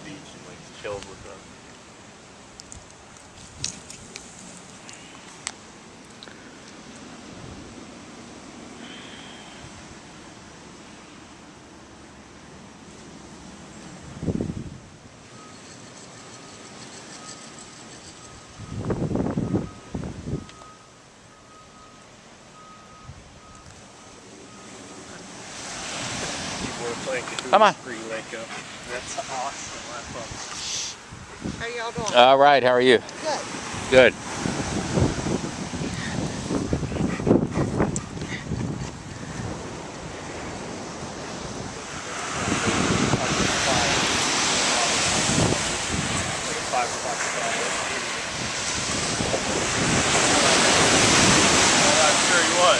beach and like chilled with them. Come on. That's awesome. How y'all doing? All right, how are you? Good. Good. I'm sure he was.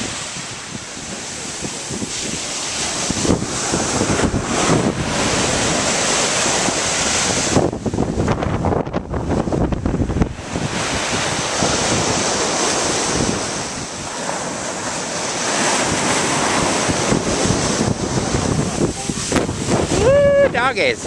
Woo, doggies.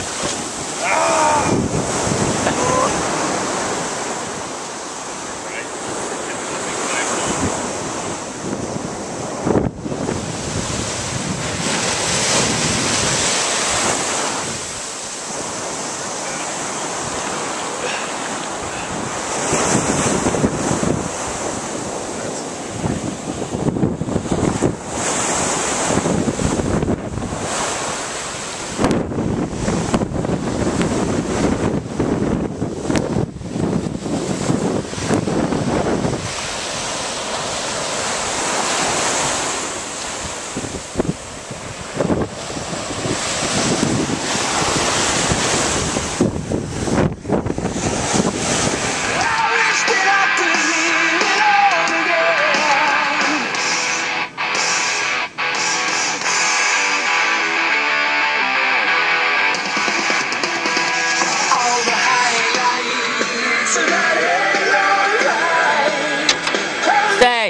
Stay.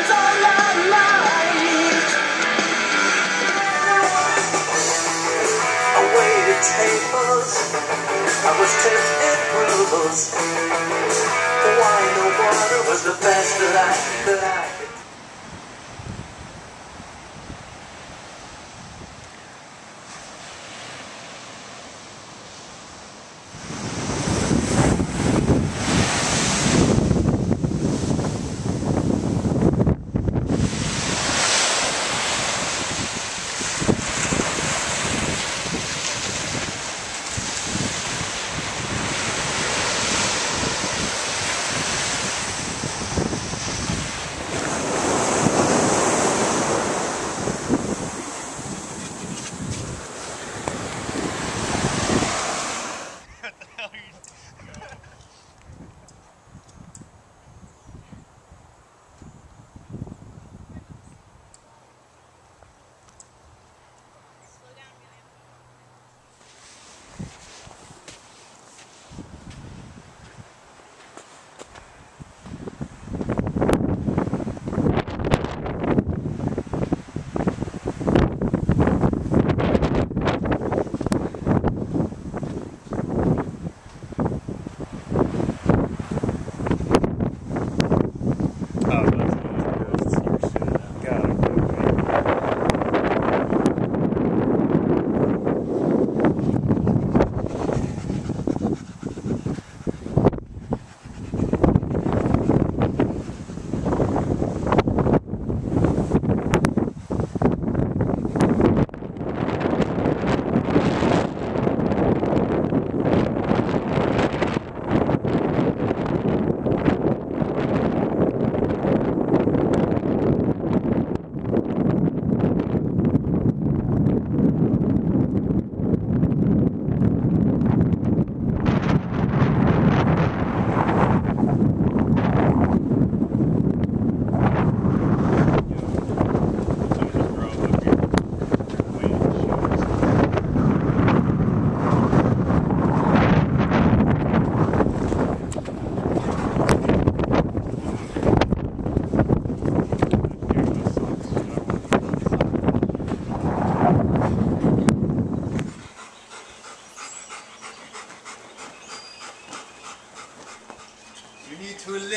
I waited tables, I was tempted rules. Wine or water was the best that I could.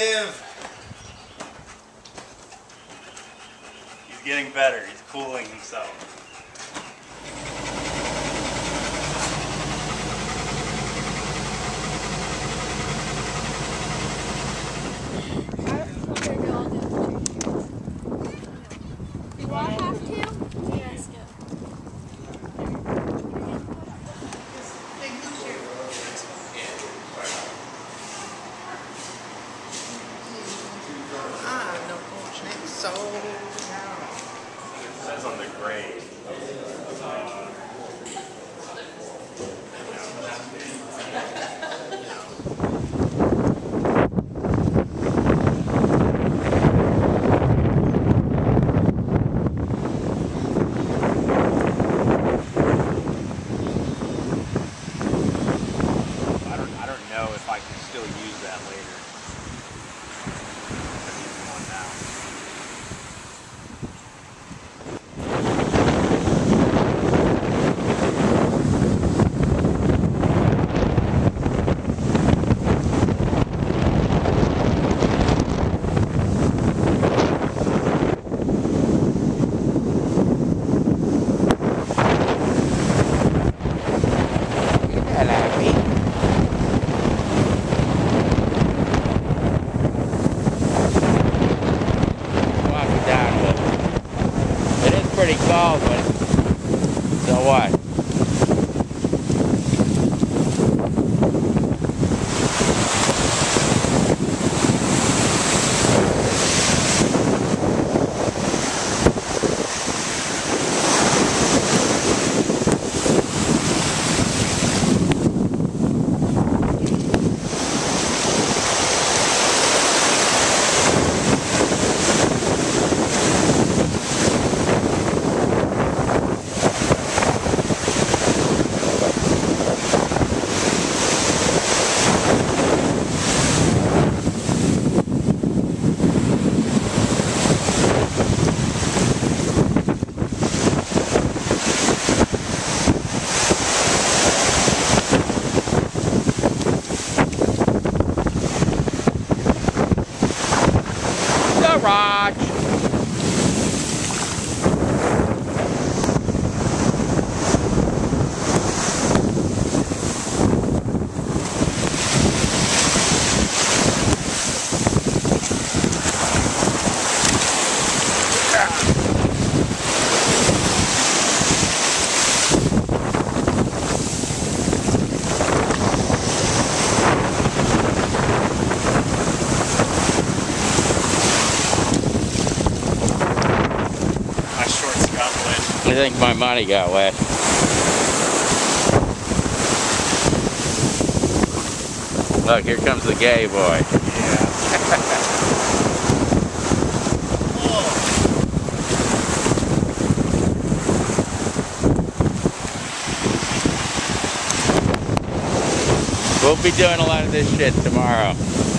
Negative. He's getting better. He's cooling himself. Do I have to? Yes, go. No fortunate soul. It says on the grade. I don't know if I can still use that later. I'm using one now. You're not happy. Walking down with it. It is pretty cold, but so what? Garage. My shorts got wet. I think my money got wet. Look, here comes the gay boy. We'll be doing a lot of this shit tomorrow.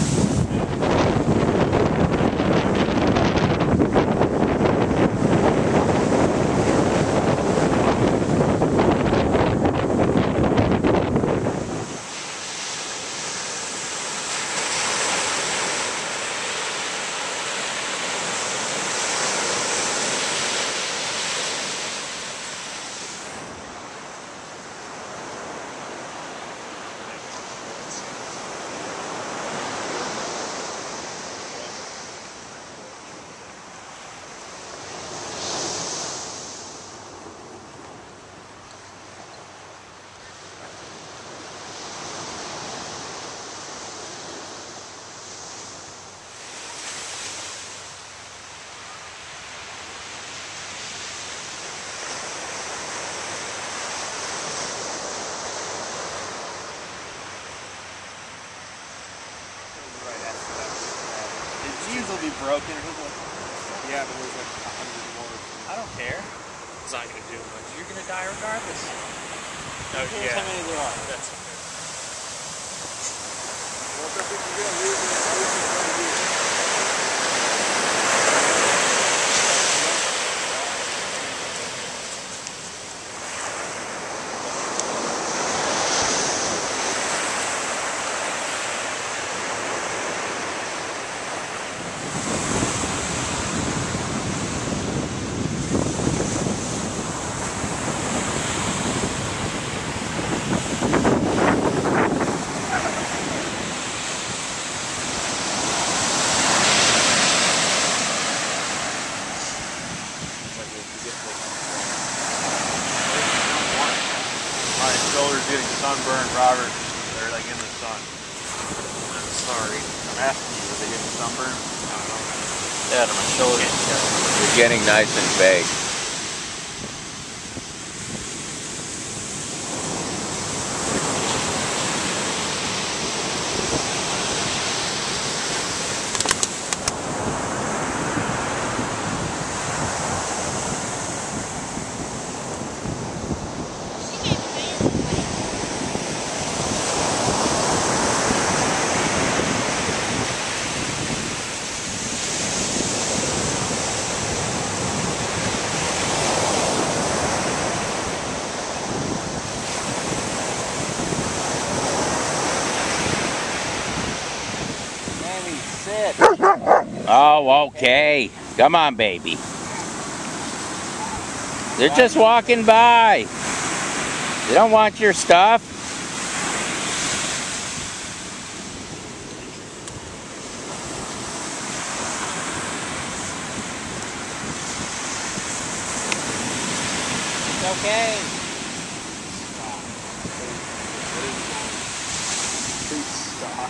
These will be broken. Yeah, but there's like 100 more. I don't care. It's not going to do much. You're going to die regardless. Oh, Who cares how many there are? That's okay. What's up if you're going to lose it? At least it's going to be. My shoulder's getting sunburned, Robert. They're like in the sun. I'm sorry. I'm asking you, are they getting sunburned? I don't know. Yeah, to my shoulder. You're getting nice and big. Sammy, sit. Oh, okay. Come on, baby. They're just walking by. They don't want your stuff. It's okay. Please stop.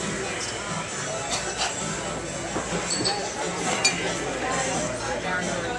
Go.